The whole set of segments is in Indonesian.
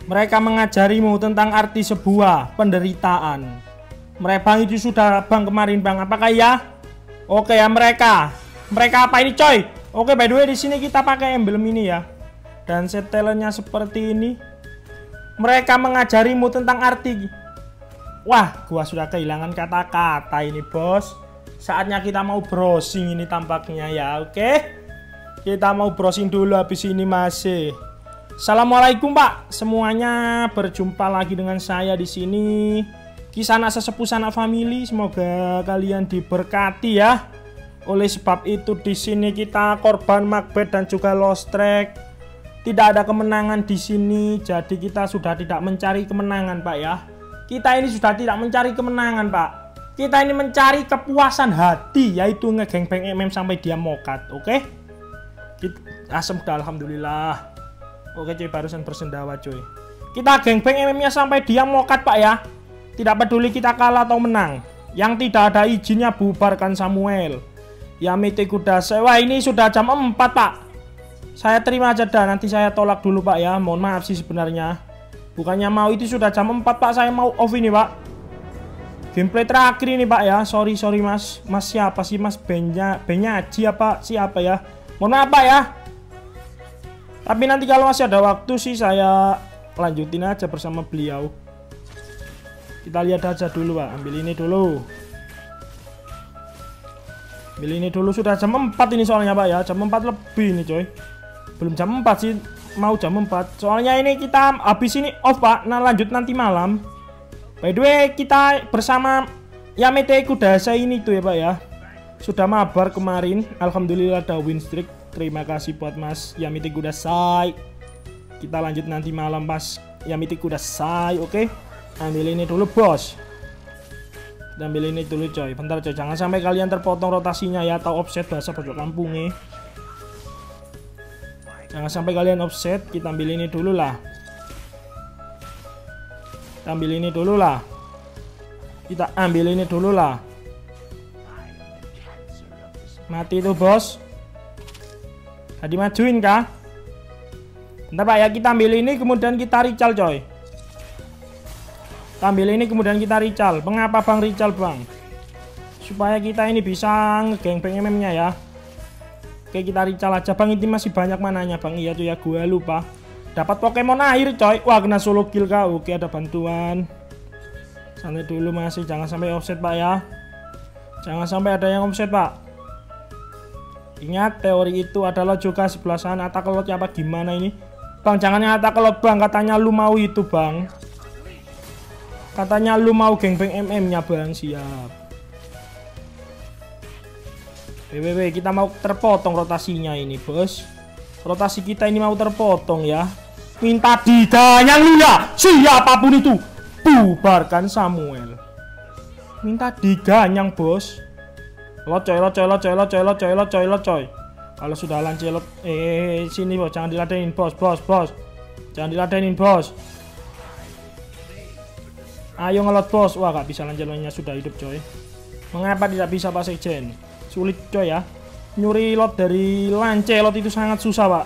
Mereka mengajarimu tentang arti sebuah penderitaan. Mereka bang itu sudah bang kemarin bang. Apakah ya? Oke ya mereka. Mereka apa ini coy? Oke by the way di sini kita pakai emblem ini ya. Dan setelannya seperti ini. Mereka mengajarimu tentang arti. Wah, gua sudah kehilangan kata-kata ini bos. Saatnya kita mau browsing ini tampaknya ya. Oke. Kita mau browsing dulu habis ini masih. Assalamualaikum Pak, semuanya berjumpa lagi dengan saya di sini. Kisanak sesepuh sanak family, semoga kalian diberkati ya. Oleh sebab itu di sini kita korban Macbeth dan juga Lost Track. Tidak ada kemenangan di sini, jadi kita sudah tidak mencari kemenangan Pak ya. Kita ini sudah tidak mencari kemenangan Pak. Kita ini mencari kepuasan hati, yaitu ngegengbeng sampai dia mokat, oke? Asem dah alhamdulillah. Oke cuy, barusan bersendawa cuy. Kita gengbeng MM-nya sampai dia mokat Pak ya. Tidak peduli kita kalah atau menang. Yang tidak ada izinnya bubarkan Samuel. Yamete Kudasai. Wah ini sudah jam 4 Pak. Saya terima aja dah, nanti saya tolak dulu Pak ya. Mohon maaf sih sebenarnya. Bukannya mau, itu sudah jam 4 Pak. Saya mau off ini Pak. Gameplay terakhir ini Pak ya. Sorry mas. Mas siapa sih mas? Benyaji apa siapa ya? Mohon maaf Pak ya. Tapi nanti kalau masih ada waktu sih saya lanjutin aja bersama beliau. Kita lihat aja dulu Pak. Ambil ini dulu. Ambil ini dulu, sudah jam 4 ini soalnya Pak ya. Jam 4 lebih ini coy. Belum jam 4 sih. Mau jam 4. Soalnya ini kita habis ini off Pak. Nah lanjut nanti malam. By the way kita bersama Yamete Kudasai ini tuh ya Pak ya. Sudah mabar kemarin. Alhamdulillah ada win streak. Terima kasih buat Mas Yamete Kudasai. Kita lanjut nanti malam pas Yamete Kudasai, oke? Ambil ini dulu bos. Dan ambil ini dulu coy. Bentar coy, jangan sampai kalian terpotong rotasinya ya, atau offset bahasa pojok kampungnya. Jangan sampai kalian offset. Kita ambil ini dulu lah. Kita ambil ini dulu lah. Kita ambil ini dulu lah. Mati itu bos. Tadi majuin kah? Bentar Pak ya, kita ambil ini kemudian kita rical coy. Kita ambil ini kemudian kita rical. Mengapa bang rical bang? Supaya kita ini bisa ngegengbeng MM-nya ya. Oke kita rical aja bang, ini masih banyak mananya bang. Iya tuh ya, gue lupa. Dapat Pokemon air coy. Wah kena solo kill kah? Oke ada bantuan. Santai dulu masih, jangan sampai offset Pak ya. Jangan sampai ada yang offset Pak. Ingat teori itu adalah juga sebelah sana. Attack lot apa gimana ini? Bang jangan yang attack lot bang. Katanya lu mau itu bang. Katanya lu mau gengbeng MM-nya bang. Siap. WWW kita mau terpotong rotasinya ini bos. Rotasi kita ini mau terpotong ya. Minta diganyang lu ya. Siapapun itu. Bubarkan Samuel. Minta diganyang bos. Locoy. Kalau sudah lancelot, sini bos, jangan diladenin bos. Jangan diladenin bos. Ayo ngelot bos. Wah gak bisa, lancelotnya sudah hidup coy. Mengapa tidak bisa Pak Sekjen? Sulit coy ya. Nyuri lot dari lancelot itu sangat susah Pak.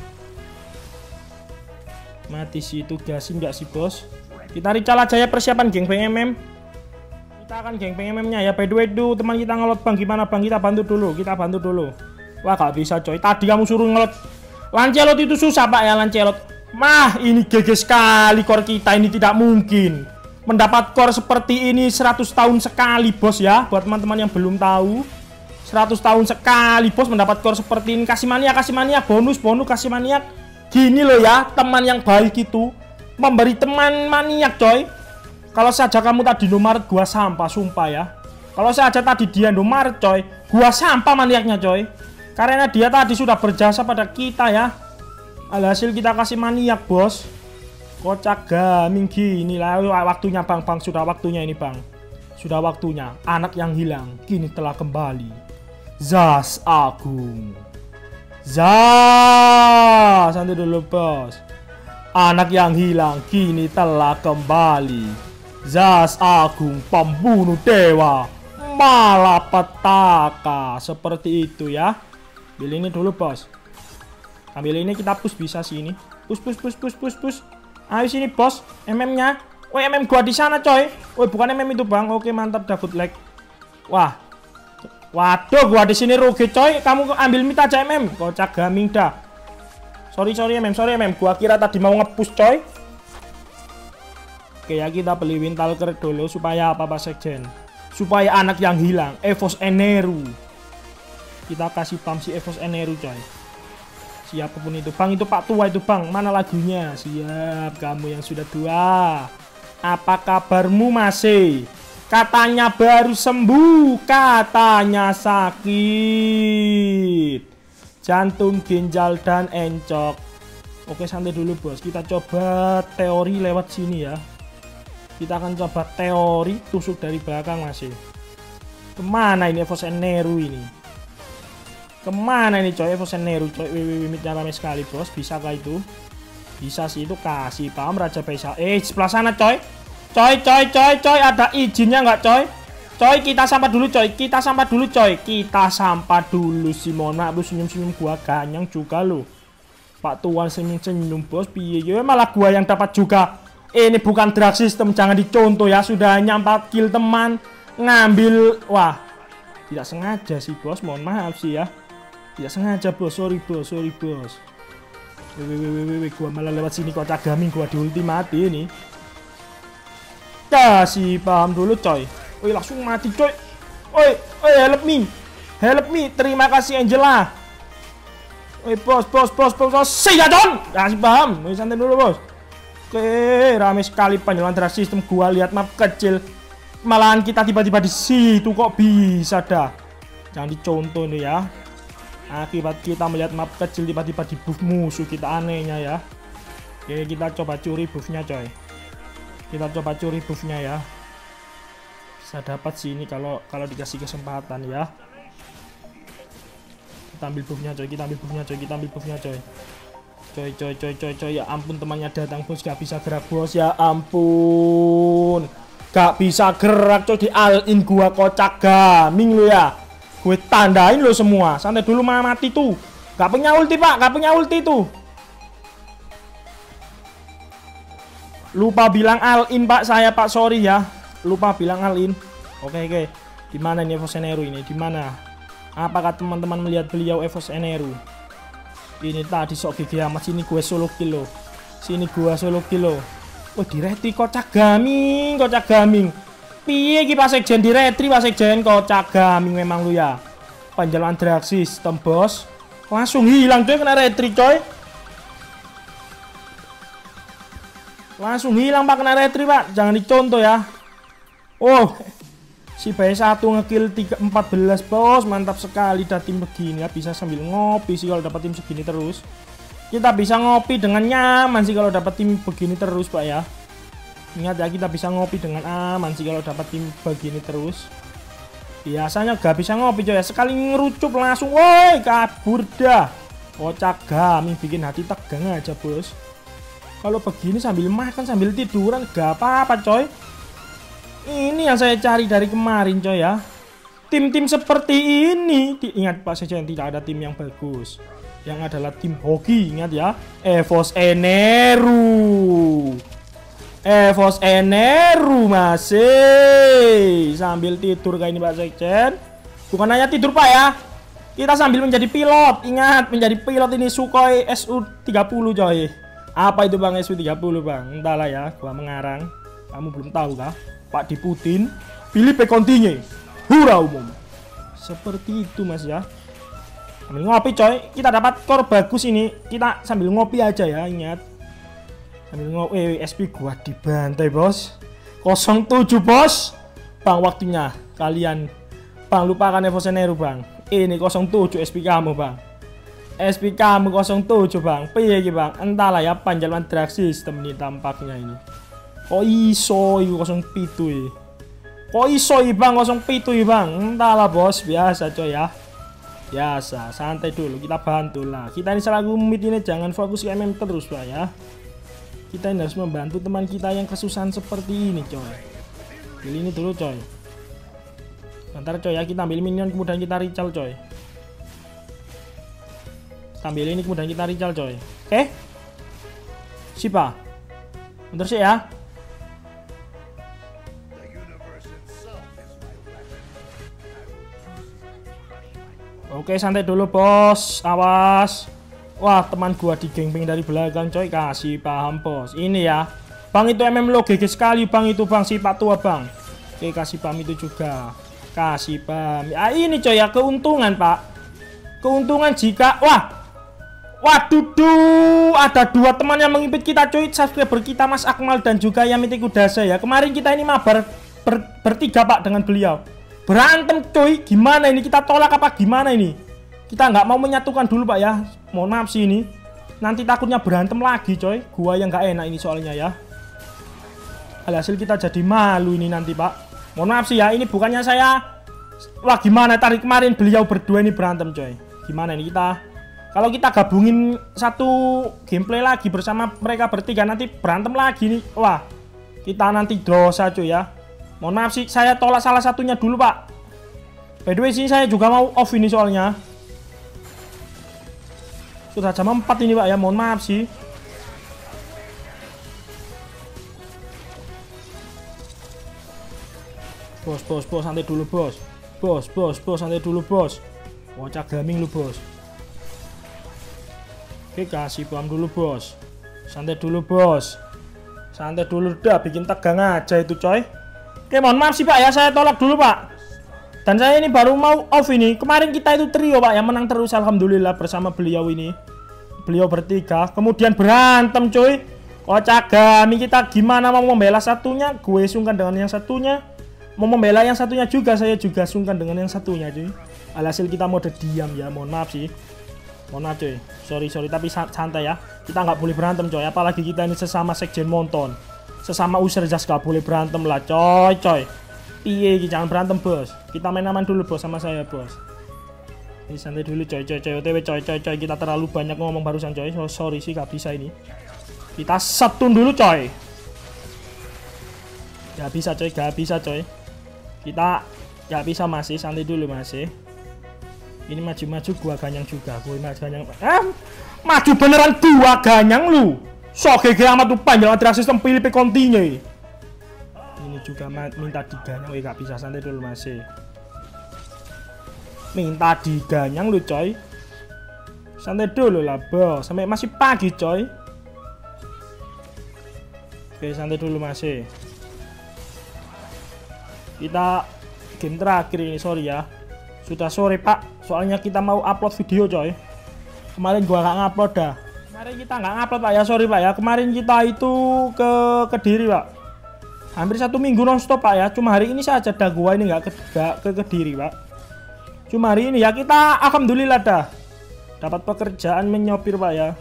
Mati sih itu, gasin gak sih bos? Kita rical aja ya, persiapan gengbeng MM. Kita akan gengbeng MM-nya ya. By the way itu teman kita ngelot bang, gimana bang? Kita bantu dulu. Wah gak bisa coy. Tadi kamu suruh ngelot lancelot itu susah Pak ya, lancelot. Mah ini GG sekali core kita ini, tidak mungkin mendapat core seperti ini 100 tahun sekali bos ya. Buat teman-teman yang belum tahu, 100 tahun sekali bos mendapat core seperti ini. Kasih mania, bonus kasih maniak. Gini loh ya, teman yang baik itu memberi teman maniak coy. Kalau saja kamu tadi Indomaret, gua sampah sumpah ya. Kalau saja tadi dia Indomaret coy, gua sampah maniaknya coy. Karena dia tadi sudah berjasa pada kita ya. Alhasil kita kasih maniak bos. Kocak gaming gini lah. Waktunya bang, sudah waktunya ini bang. Sudah waktunya. Anak yang hilang kini telah kembali. Zas Agung. Zas, santai dulu bos. Anak yang hilang kini telah kembali. Zas Agung, pembunuh dewa malapetaka. Seperti itu ya. Ambil ini dulu bos. Ambil ini, kita push bisa sih ini. Push. Ayo sini bos, MM-nya. Woi MM gua di sana coy. Woi bukan MM itu bang. Oke mantap David lag. Wah. Waduh gua di sini rugi coy. Kamu ambil mid aja MM. Kocak gaming dah. Sorry MM. Gua kira tadi mau nge-push coy. Oke ya kita beli Windtalker dulu supaya apa Pak Sekjen? Supaya anak yang hilang Evos Eneru. Kita kasih pam si Evos Eneru coy. Siapapun itu bang, itu Pak Tua itu bang, mana lagunya? Siap, kamu yang sudah tua. Apa kabarmu masih? Katanya baru sembuh, katanya sakit jantung, ginjal, dan encok. Oke santai dulu bos, kita coba teori lewat sini ya. Kita akan coba teori tusuk dari belakang masih. Kemana ini Evos Eneru ini? Kemana ini coy Evos Eneru coy? Midnya rame sekali bos. Bisakah itu? Bisa sih itu, kasih paham Raja Faisal. Sebelah sana coy. Coy ada izinnya nggak coy? Coy kita sampah dulu coy. Kita sampah dulu sih. Mohon maaf lu senyum gua ganyang juga lu. Pak Tuan senyum bos. Piye ya malah gua yang dapat juga. Ini bukan drag system, jangan dicontoh ya. Sudah hanya 4 kill teman ngambil. Wah tidak sengaja sih bos, mohon maaf sih ya. Tidak sengaja bos, sorry bos. Gua malah lewat sini kocak gaming, gua di ulti mati ini. Kasih paham dulu coy. Woi langsung mati coy. Woi help me. Terima kasih Angela. Woi bos. Siap Don. Kasih paham. Woi santai dulu bos. Oke, rame sekali penyelenggara sistem. Gua lihat map kecil. Malahan kita tiba-tiba di situ kok bisa dah. Jangan dicontoh nih ya. Akibat kita melihat map kecil tiba-tiba di buff musuh kita, anehnya ya. Oke kita coba curi buffnya coy. Ya. Bisa dapat sih ini kalau dikasih kesempatan ya. Kita ambil buffnya coy. Coy. Ya ampun temannya datang bos, gak bisa gerak bos. Ya ampun. Gak bisa gerak coy, di all-in gua kocak gaming lu ya. Gue tandain lo semua. Santai dulu mati tuh. Gak punya ulti pak, tuh. Lupa bilang all-in pak, saya pak, sorry ya. Lupa bilang all-in. Oke. Dimana ini Evos Eneru ini? Dimana? Apakah teman-teman melihat beliau Evos Eneru? Ini tadi sok gigi amat. Sini gue solo kill. Oh di retri kocak gaming. Piye iki Pak Sekjen di retri Pak Sekjen, kocak gaming memang lu ya. Penjalan drag system bos. Langsung hilang coy, kena retri coy. Langsung hilang pak, kena retri pak. Jangan dicontoh ya. Oh si B1 ngekill 14 bos. Mantap sekali dah tim begini ya. Bisa sambil ngopi sih kalau dapat tim segini terus. Kita bisa ngopi dengan nyaman sih kalau dapat tim begini terus pak ya. Ingat ya, kita bisa ngopi dengan aman sih kalau dapat tim begini terus. Biasanya gak bisa ngopi coy ya. Sekali ngerucup langsung woi kabur dah. Kocak gaming, bikin hati tegang aja bos. Kalau begini sambil makan sambil tiduran gak apa-apa coy. Ini yang saya cari dari kemarin coy ya. Tim-tim seperti ini. Ingat Pak Sekjen, tidak ada tim yang bagus. Yang adalah tim hoki, ingat ya. Evos Eneru masih sambil tidur kayak ini Pak Sekjen. Bukan hanya tidur pak ya, kita sambil menjadi pilot. Ingat, menjadi pilot ini Sukhoi Su-30 coy. Apa itu bang Su-30 bang? Entahlah ya, gua mengarang. Kamu belum tahu kah? Pak Diputin Philippe Contigne hura umum. Seperti itu mas ya. Sambil ngopi coy, kita dapat core bagus ini. Kita sambil ngopi aja ya, ingat. Sambil ngopi, SP gua dibantai bos. 07 bos. Bang waktunya kalian. Bang lupakan Evos Eneru bang. Ini 07 SP kamu bang. SP kamu 07 bang. Piye bang? Entahlah ya, panjalan drag system ini tampaknya ini. Kok iso 07 Kok iso bang 07 bang? Entahlah bos, biasa coy ya. Biasa, santai dulu, kita bantu lah. Kita ini selalu mid ini jangan fokus ke MM terus pak ya. Kita ini harus membantu teman kita yang kesusahan seperti ini coy. Pilih ini dulu coy. Bentar coy ya, kita ambil minion kemudian kita rical coy. Ambil ini kemudian kita rical coy. Oke? Siapa? Bentar sih ya. Oke, santai dulu bos, awas. Wah, teman gua digengping dari belakang coy, kasih paham bos. Ini ya, bang itu lo GG sekali bang itu bang, si Pak Tua bang. Oke, kasih paham itu juga, kasih paham. Ah ini coy ya, keuntungan pak. Keuntungan jika, waduh, ada 2 teman yang mengimpit kita coy, subscriber kita Mas Akmal dan juga Yamiti Kudasa ya. Kemarin kita ini mabar bertiga pak dengan beliau. Berantem coy, gimana ini, kita tolak apa gimana ini? Kita nggak mau menyatukan dulu pak ya. Mohon maaf sih ini. Nanti takutnya berantem lagi coy. Gua yang nggak enak ini soalnya ya. Alhasil kita jadi malu ini nanti pak. Mohon maaf sih ya, ini bukannya saya. Wah gimana tadi kemarin beliau berdua ini berantem coy. Gimana ini kita? Kalau kita gabungin satu gameplay lagi bersama mereka bertiga nanti berantem lagi nih. Wah, kita nanti dosa cuy ya. Mohon maaf sih, saya tolak salah satunya dulu pak. By the way sih saya juga mau off ini soalnya. Sudah jam 4 ini pak ya, mohon maaf sih. Bos, santai dulu bos. Bos, santai dulu bos. Wacak gaming lu bos. Oke, kasih paham dulu bos. Santai dulu bos. Santai dulu dah, bikin tegang aja itu coy. Oke, mohon maaf sih pak ya, saya tolak dulu pak. Dan saya ini baru mau off ini. Kemarin kita itu trio pak yang menang terus alhamdulillah bersama beliau ini. Beliau bertiga, kemudian berantem cuy. Kocak gami kita gimana mau membela satunya, gue sungkan dengan yang satunya. Mau membela yang satunya juga, saya juga sungkan dengan yang satunya cuy. Alhasil kita mode diam ya, mohon maaf sih. Mohon maaf cuy, sorry tapi santai ya. Kita nggak boleh berantem coy, apalagi kita ini sesama sekjen Monton. Sesama user jas gak boleh berantem lah coy. Piye jangan berantem bos. Kita main aman dulu bos sama saya bos. Ini santai dulu coy. OTW coy. Kita terlalu banyak ngomong barusan coy. So, sorry sih gak bisa ini. Kita setun dulu coy. Gak bisa coy. Kita gak bisa masih, santai dulu masih. Ini maju gua ganyang juga. Maju beneran gua ganyang lu. Sok GG amat tuh panjang antara sistem pilih kontinya. Ini juga minta diganyang, gak bisa, santai dulu masih. Minta diganyang lu coy. Santai dulu lah bos, sampai masih pagi coy. Oke, santai dulu masih. Kita game terakhir ini, sorry ya. Sudah sore pak, soalnya kita mau upload video coy. Kemarin gua gak ngupload dah. Kemarin kita nggak ngupload pak ya, sorry pak ya. Kemarin kita itu ke Kediri pak. Hampir 1 minggu nonstop pak ya. Cuma hari ini saja dah gua ini nggak ke Kediri pak. Cuma hari ini ya kita alhamdulillah dah dapat pekerjaan menyopir pak ya.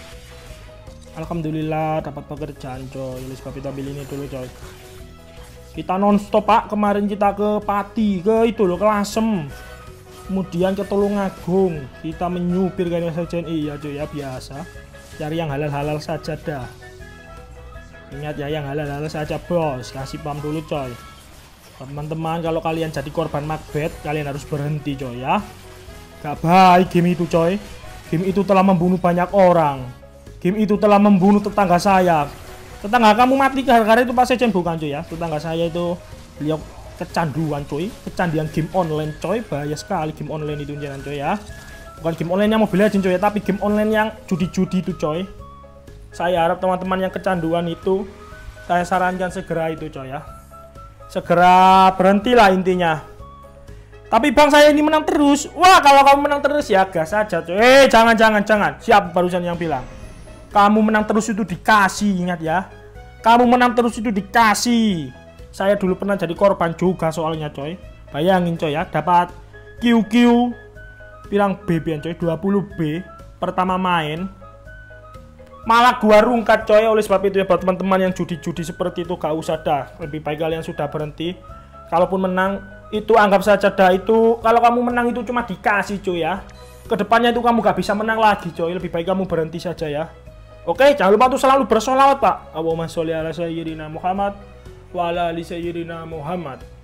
Alhamdulillah dapat pekerjaan coy. Oleh sebab itu ambil ini dulu coy. Kita nonstop pak. Kemarin kita ke Pati, ke itu loh, ke Lasem. Kemudian ke Tulungagung. Kita menyupir kan saja. Iya coy ya, biasa. Cari yang halal-halal saja dah. Ingat ya, yang halal-halal saja bos. Kasih paham dulu coy. Teman-teman, kalau kalian jadi korban Macbeth, kalian harus berhenti coy ya. Gak baik game itu coy. Game itu telah membunuh banyak orang. Game itu telah membunuh tetangga saya. Tetangga kamu mati gara-gara itu Pak Sejen bukan coy ya. Tetangga saya itu beliau kecanduan coy. Kecanduan game online coy. Bahaya sekali game online itu jangan coy ya. Bukan game online yang Mobile Legends coy ya, tapi game online yang judi-judi itu coy. Saya harap teman-teman yang kecanduan itu, saya sarankan segera itu coy ya. Segera berhentilah intinya. Tapi bang saya ini menang terus. Wah kalau kamu menang terus ya gas aja coy. Jangan. Siap barusan yang bilang. Kamu menang terus itu dikasih, ingat ya. Kamu menang terus itu dikasih. Saya dulu pernah jadi korban juga soalnya coy. Bayangin coy ya, dapat QQ bilang B-an coy, 20B pertama main. Malah gua rungkat coy. Oleh sebab itu ya buat teman-teman yang judi-judi seperti itu gak usah dah. Lebih baik kalian sudah berhenti. Kalaupun menang itu anggap saja dah itu. Kalau kamu menang itu cuma dikasih coy ya. Kedepannya itu kamu gak bisa menang lagi coy. Lebih baik kamu berhenti saja ya. Oke, jangan lupa untuk selalu bersolawat pak. Allahumma sholli ala sayyidina Muhammad wa ala ali sayyidina Muhammad.